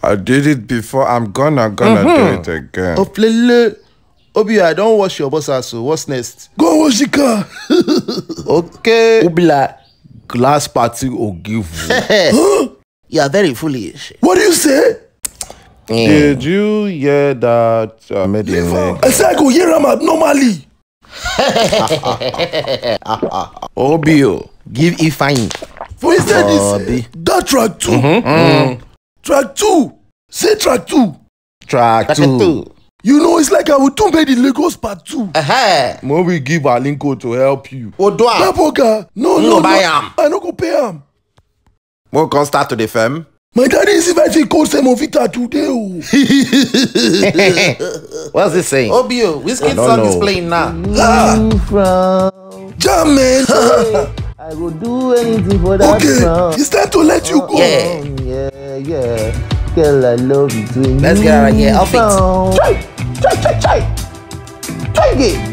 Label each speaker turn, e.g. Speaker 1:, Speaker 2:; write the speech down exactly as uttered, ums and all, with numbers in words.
Speaker 1: I did it before. I'm gonna gonna mm-hmm. do it again.
Speaker 2: Oh, plele. Obi, I don't wash your boss ass. So what's next?
Speaker 3: Go wash the car.
Speaker 2: Okay.
Speaker 3: Obila, glass party or give.
Speaker 2: Huh? You are very foolish.
Speaker 3: What do you say?
Speaker 1: Mm. Did you hear that? Uh, made
Speaker 3: I said I go hear him abnormally.
Speaker 2: Obio, give E fine.
Speaker 3: For instance, this that track two.
Speaker 2: Mm-hmm. Mm.
Speaker 3: Track two. Say track two.
Speaker 2: Track, track two. two.
Speaker 3: You know, it's like I would do made in Lagos part two.
Speaker 2: Uh-huh.
Speaker 3: When we give our linko to help you.
Speaker 2: Odwa.
Speaker 3: Papoka. No, no,
Speaker 2: no.
Speaker 3: no. I don't go pay him.
Speaker 1: We'll come start to the fam.
Speaker 3: My daddy is inviting Coach Semovita today. Oh.
Speaker 2: What's this saying? Obio, which kid song know. is playing now?
Speaker 3: Ah. Jam, man.
Speaker 4: I will do anything for that.
Speaker 3: Okay, song. It's time to let you go.
Speaker 4: Yeah, yeah, yeah. Girl, I love you.
Speaker 2: Let's get out of here. Off it.
Speaker 4: Try, try, try, try. Try again.